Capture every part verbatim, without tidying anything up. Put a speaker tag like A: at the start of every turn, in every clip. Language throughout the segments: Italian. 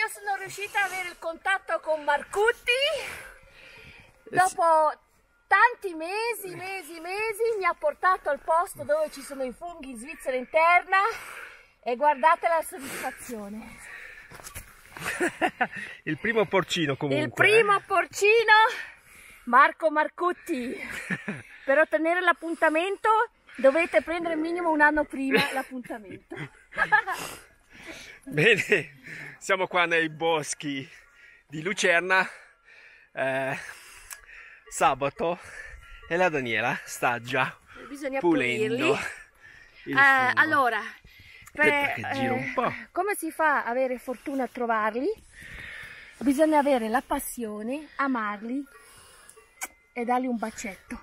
A: io sono riuscita ad avere il contatto con Marcutti. Dopo tanti mesi, mesi, mesi mi ha portato al posto dove ci sono i funghi in Svizzera interna e guardate la soddisfazione.
B: Il primo porcino comunque.
A: Il primo eh? porcino, Marco Marcutti. Per ottenere l'appuntamento dovete prendere minimo un anno prima l'appuntamento.
B: Bene, siamo qua nei boschi di Lucerna. Eh, sabato e la Daniela sta già
A: Bisogna
B: pulendo il
A: eh, allora, per,
B: che giro un po'.
A: Eh, come si fa a avere fortuna a trovarli? Bisogna avere la passione, amarli e dargli un bacetto.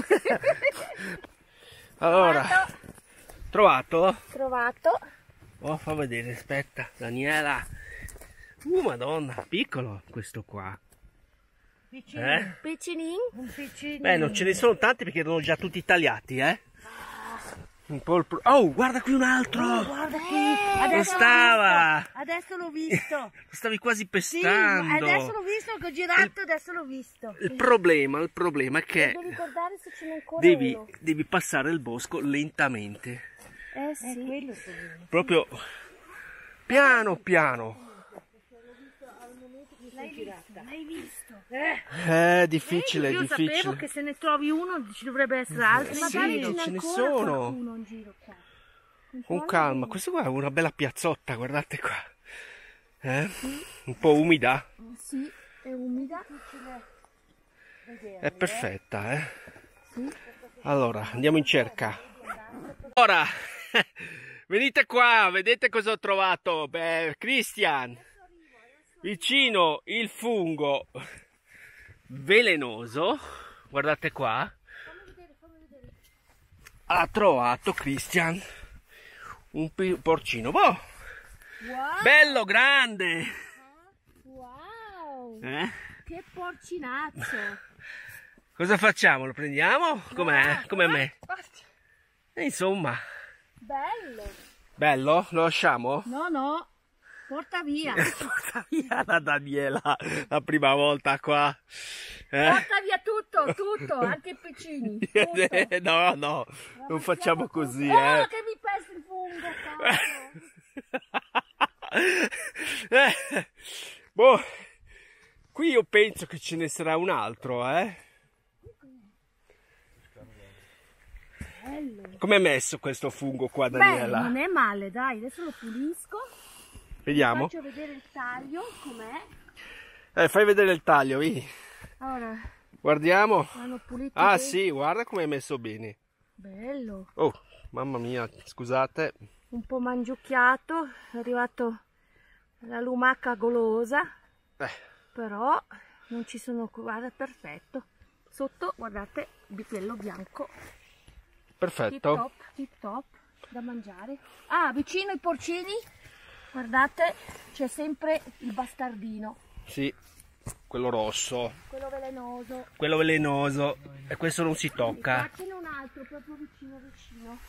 B: Allora, trovato?
A: Trovato.
B: Oh, fa vedere, aspetta, Daniela. Uh, madonna, piccolo questo qua.
A: Piccinin.
B: Eh?
A: Piccinin.
C: Un piccino.
B: Beh, non ce ne sono tanti perché erano già tutti tagliati, eh? Un po' il pro... Oh, guarda qui un altro!
C: Oh, guarda qui!
A: Eh,
B: Lo stava!
C: Adesso l'ho visto!
B: Lo stavi quasi
C: Sì,
B: pestando!
C: adesso l'ho visto, che ho girato, adesso l'ho visto!
B: Il problema, il problema è che
A: Devo ricordare se ce n'è ancora
B: devi,
A: uno.
B: devi passare il bosco lentamente.
A: Eh sì.
C: È quello il problema.
B: Proprio piano piano.
C: L'hai visto? L'hai visto?
A: Eh.
B: È difficile,
C: Io
B: difficile.
C: sapevo che se ne trovi uno ci dovrebbe essere altro.
B: Sì,
A: Magari
B: non
A: ce
B: ce
A: n'è
B: ne
A: ancora
B: sono.
A: qualcuno in giro qua.
B: Con
A: Controlla
B: calma,
A: bene.
B: questa qua è una bella piazzotta, guardate qua. Eh? Un po' umida.
A: Sì, è umida.
B: È perfetta, eh?
A: Sì.
B: Allora, andiamo in cerca. Ora, venite qua, vedete cosa ho trovato? Beh, Christian, vicino il fungo velenoso, guardate qua. Ha trovato Christian un porcino, boh,
A: Wow.
B: bello grande.
A: Wow.
B: Eh?
A: Che porcinazzo.
B: Cosa facciamo? Lo prendiamo? Com'è? Come me? E insomma,
A: Bello.
B: bello? Lo lasciamo?
A: No, no. Porta via.
B: Porta via la Daniela la prima volta qua. Eh?
A: Porta via tutto, tutto, anche i piccini. Tutto.
B: No, no, non facciamo così,
A: Oh,
B: eh.
A: che mi pesa il fungo.
B: eh. Boh, qui io penso che ce ne sarà un altro, eh.
A: Bello.
B: Com'è messo questo fungo qua,
A: Beh,
B: Daniela?
A: non è male, dai, adesso lo pulisco.
B: Vediamo.
A: Faccio vedere il taglio, com'è.
B: Eh, fai vedere il taglio, vedi.
A: Allora,
B: Guardiamo.
A: l'hanno pulito
B: Ah,
A: bene.
B: sì, guarda come è messo bene.
A: Bello.
B: Oh, mamma mia, scusate.
A: Un po' mangiucchiato, è arrivato la lumaca golosa,
B: Eh,
A: però non ci sono, guarda, perfetto. Sotto, guardate, il bitello bianco. Tip
B: perfetto.
A: top, tip top, da mangiare. Ah, vicino ai porcini, guardate, c'è sempre il bastardino,
B: Sì, quello rosso,
A: quello velenoso.
B: quello velenoso. E questo non si tocca.
A: Faccene un altro, proprio vicino, vicino.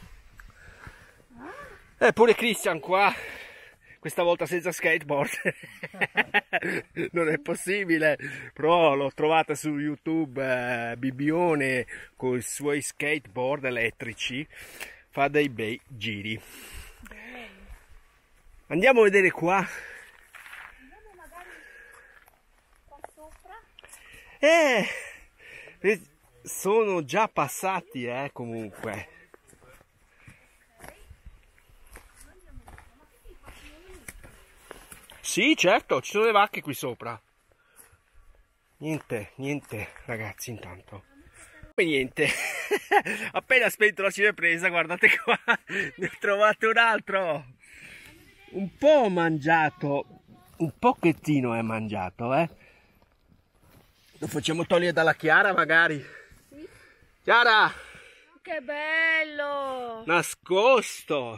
B: E pure Christian qua, questa volta senza skateboard. Non è possibile, però l'ho trovata su YouTube, eh, Bibbione con i suoi skateboard elettrici, fa dei bei giri. Andiamo a vedere qua.
A: Andiamo magari qua sopra.
B: Eh, sono già passati, eh, comunque. Sì, certo, ci sono le vacche qui sopra. Niente, niente, ragazzi, intanto. E niente, appena spento la cinepresa, guardate qua, ne ho trovato un altro. Un po' mangiato, un pochettino è mangiato, eh. Lo facciamo togliere dalla Chiara, magari.
A: Sì.
B: Chiara,
A: Che bello!
B: nascosto.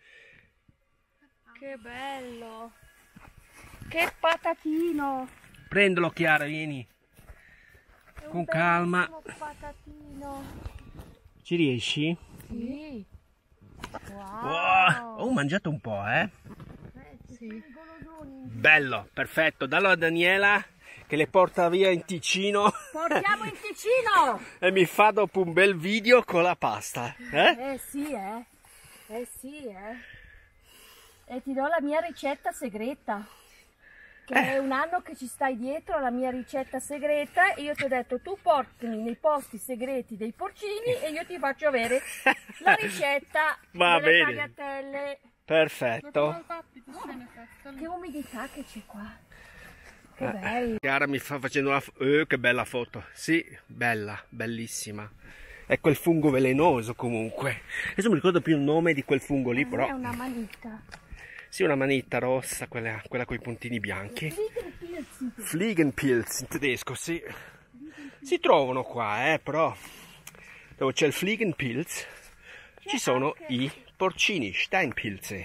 A: Che bello! Che patatino!
B: Prendilo, Chiara, vieni.
A: È un
B: Con calma.
A: bellissimo patatino.
B: Ci riesci?
A: Sì. Wow.
B: Wow, ho mangiato un po', eh.
A: Eh, ci
C: Sì.
B: Bello, perfetto. Dallo a Daniela che le porta via in Ticino.
A: Portiamo in Ticino!
B: E mi fa dopo un bel video con la pasta. Eh?
A: Eh sì, eh. Eh sì, eh. E ti do la mia ricetta segreta. Che
B: Eh.
A: è un anno che ci stai dietro alla mia ricetta segreta e io ti ho detto tu portami nei posti segreti dei porcini e io ti faccio avere la ricetta
B: Va
A: delle
B: bene.
A: tagliatelle.
B: Perfetto.
A: Che umidità che c'è qua. Che bello.
B: Chiara mi sta facendo una foto. Eh, che bella foto. Sì, bella, bellissima. È quel fungo velenoso comunque. Adesso mi ricordo più il nome di quel fungo lì, però.
A: È una manita.
B: Sì, una manita rossa, quella, quella con i puntini bianchi.
A: Fliegenpilz.
B: Fliegenpilz in tedesco, sì. Si trovano qua, eh, però dove c'è il Fliegenpilz ci sono i porcini, Steinpilze.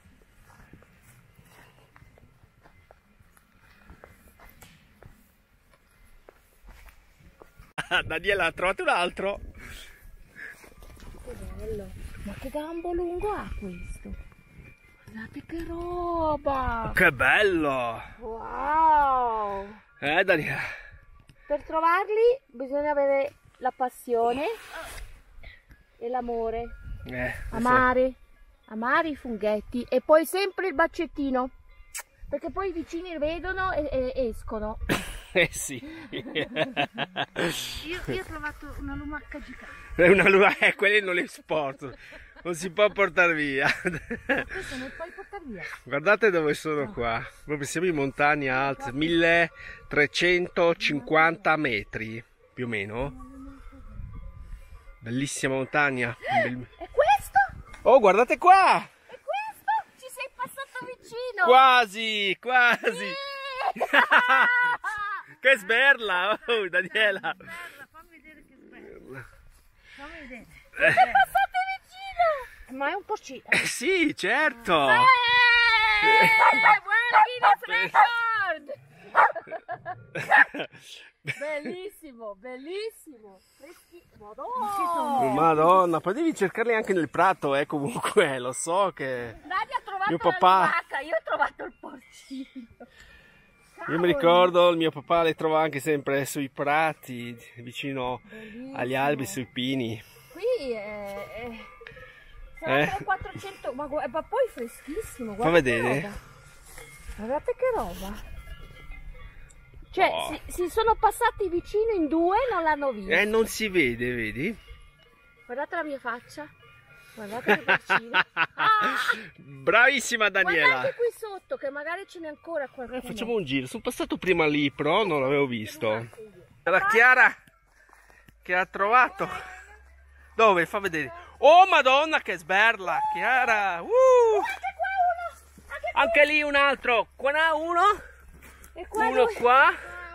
B: Daniela ha trovato un altro.
A: Che bello. Ma che gambo lungo ha questo? Guardate che roba!
B: Che bello!
A: Wow!
B: Eh, Daniela?
A: Per trovarli bisogna avere la passione e l'amore.
B: Eh,
A: Amare, amare i funghetti e poi sempre il baccettino. Perché poi i vicini vedono e, e escono.
B: Eh sì.
C: Io, io ho trovato una lumaca gigante.
B: È una luna, eh, quelli non li sporto. Non si può portare via.
A: Ma questo non puoi portare via.
B: Guardate dove sono qua. Proprio siamo in montagna alte, milletrecentocinquanta metri, più o meno. Bellissima montagna. Bell-
A: E questo?
B: Oh, guardate qua!
A: E questo? Ci sei passato vicino.
B: Quasi, quasi.
A: Sì.
B: Che sberla, oh, Daniela.
C: Bella, fammi vedere che bella. Fammi vedere.
A: Sei passato vicino.
C: Ma è un porcino.
B: Eh sì, certo.
A: Eh, Guinness Record. Bellissimo, bellissimo. Freschi. Madonna.
B: Madonna, poi devi cercarli anche nel prato, eh, comunque, lo so che...
A: Nadia ha trovato
B: Mio
A: la
B: papà.
A: lumaca, io ho trovato il porcino.
B: Io mi ricordo, il mio papà le trova anche sempre sui prati, vicino
A: Bellissimo.
B: agli albi, sui pini.
A: Qui è... è...
B: Eh?
A: Sarà quattrocento, ma, gu- ma poi freschissimo.
B: Fa
A: Guardate che
B: vedere.
A: roba. Guardate che roba. Cioè,
B: Oh.
A: si, si sono passati vicino in due e non l'hanno visto.
B: Eh, non si vede, vedi?
A: Guardate la mia faccia. Guardate che porcino. Ah!
B: Bravissima Daniela.
A: Guardate qui sotto, che magari ce n'è ancora qualcuno.
B: Eh, facciamo un giro. Sono passato prima lì, però non l'avevo visto. La Chiara che ha trovato. Dove? Fa vedere. Oh Madonna che sberla, Chiara. Uh!
A: Anche qua uno. Anche qua.
B: Anche lì un altro. Qua n'ha uno.
A: E qua
B: Uno
A: due.
B: qua.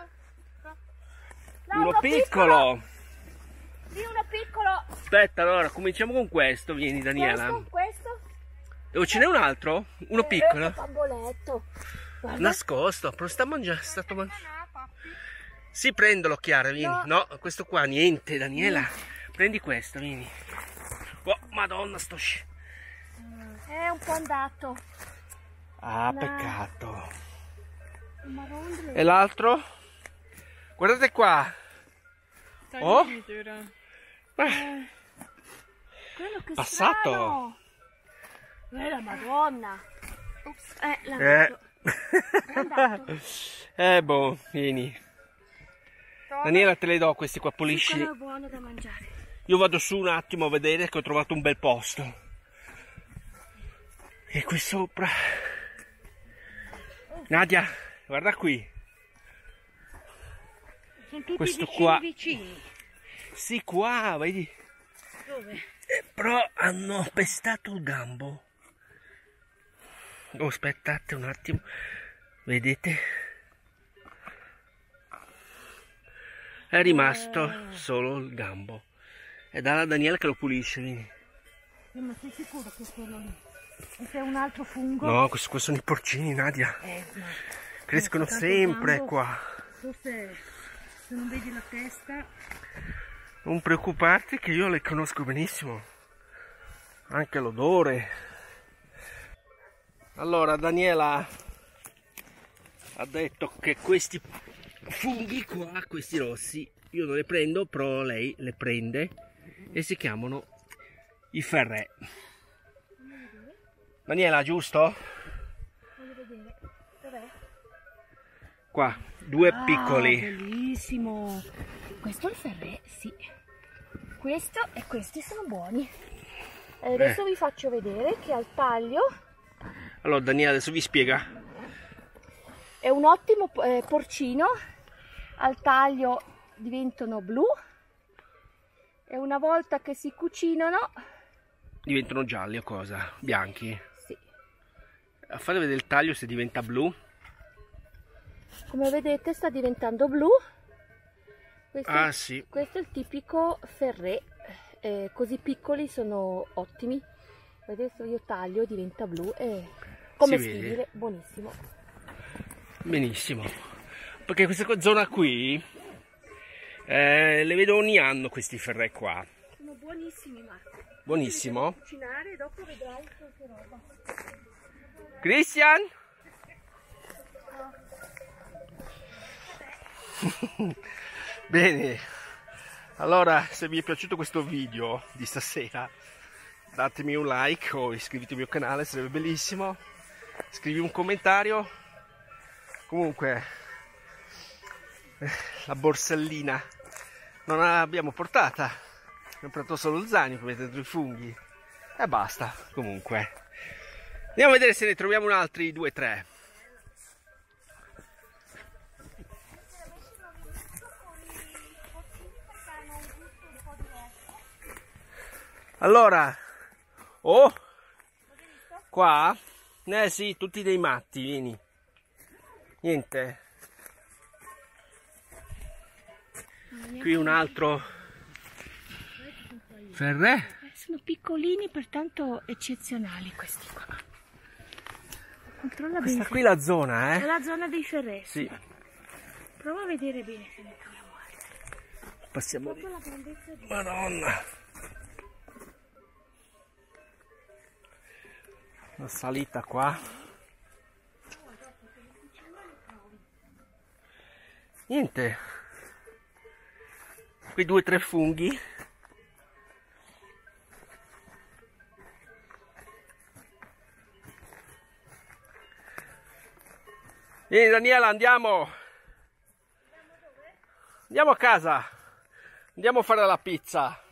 A: No,
B: Uno piccolo.
A: Lì uno piccolo.
B: Aspetta, allora cominciamo con questo. Vieni Daniela.
A: Questo, questo.
B: Dove ce n'è un altro? Uno
A: Eh,
B: piccolo.
A: che bamboletto. Guarda.
B: Nascosto, però sta mangiando, stato mangiando. Sì, prendilo Chiara, vieni.
A: No.
B: No, questo qua niente, Daniela. Prendi questo, vieni. Oh, Madonna, sto sci.
A: È un po' andato.
B: Ah,
A: No.
B: peccato.
A: Marondole.
B: E l'altro? Guardate qua. Oh. Eh,
A: Quello che
B: Passato.
A: strano. Eh, la Madonna. Ops, eh, l'ha
B: Eh.
A: È andato.
B: Eh, boh, vieni. Daniela, te le do questi qua, pulisci.
A: Quello è buono da mangiare.
B: Io vado su un attimo a vedere che ho trovato un bel posto. E qui sopra. Nadia, guarda qui.
C: Sono tutti
B: Questo
C: vicini
B: qua.
C: vicini.
B: Sì, qua, vedi.
C: Dove?
B: Eh, però hanno pestato il gambo. Oh, aspettate un attimo. Vedete? È rimasto solo il gambo. È dalla Daniela che lo pulisce, vieni.
C: Eh, ma sei sicuro che è quello lì? E se è un altro fungo?
B: No, questi qua sono i porcini, Nadia.
C: Eh, ma
B: Crescono
C: tanto
B: sempre
C: gambo.
B: qua.
C: forse se non vedi la testa.
B: Non preoccuparti che io le conosco benissimo. Anche l'odore. Allora Daniela ha detto che questi funghi qua, questi rossi, io non le prendo, però lei le prende e si chiamano i ferrè. Daniela, giusto?
A: Voglio vedere. Dov'è?
B: Qua, due
A: Ah,
B: piccoli.
A: Bellissimo. Questo è il ferrè, sì. Questo e questi sono buoni. E adesso
B: Eh.
A: vi faccio vedere che al taglio
B: Allora Daniela adesso vi spiega.
A: è un ottimo eh, porcino. Al taglio diventano blu e una volta che si cucinano,
B: Diventano gialli o cosa? Bianchi?
A: sì,
B: Fate vedere il taglio se diventa blu.
A: come vedete sta diventando blu. Questo,
B: Ah sì.
A: questo è il tipico ferrè, eh, così piccoli sono ottimi. Adesso io taglio, diventa blu e commestibile, buonissimo.
B: Benissimo. Perché questa zona qui eh, le vedo ogni anno questi ferrè qua.
A: Sono buonissimi, Marco.
B: Buonissimo.
A: Cucinare e dopo vedrai che roba.
B: Christian? Bene, allora se vi è piaciuto questo video di stasera datemi un like o iscrivetevi al canale, sarebbe bellissimo. Scrivi un commentario. Comunque la borsellina non l'abbiamo portata, abbiamo portato solo lo zaino per mettere dentro i funghi e basta. Comunque andiamo a vedere se ne troviamo un altri due tre. Allora, oh, qua, eh sì, tutti dei matti, vieni, niente, qui un altro ferrè,
A: Sono piccolini, pertanto eccezionali questi qua. Controlla
B: questa
A: bene.
B: qui è la zona,
A: È
B: eh,
A: la zona dei ferrè.
B: sì,
A: Prova a vedere bene se ne troviamo altri.
B: passiamo lì,
A: Proprio la grandezza di...
B: madonna, una salita qua, niente, qui due o tre funghi. Vieni Daniela, andiamo! Andiamo a casa! Andiamo a fare la pizza!